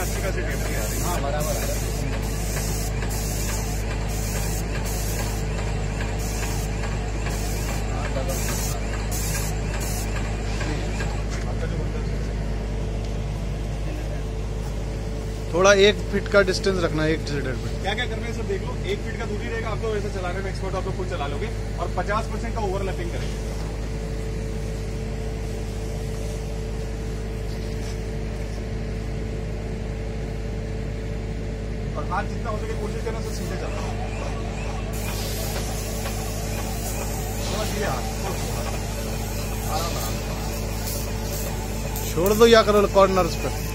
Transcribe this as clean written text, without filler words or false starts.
अच्छी खासी टेम्परिंग आ रही है। हाँ बराबर है। थोड़ा 1 फीट का डिस्टेंस रखना, 1 से 1.5 फीट। क्या क्या करना है सब देख लो। 1 फीट का दूरी रहेगा, आप तो वैसे चलाने में एक्सपर्ट, आप तो खुद चला लोगे। और 50% का ओवरलैपिंग करेंगे। और हाथ जितना हो सके कोशिश करना सब सीधे चलना। थोड़ा धीरे हाथ आराम आराम छोड़ दो या करो कॉर्नर्स पे।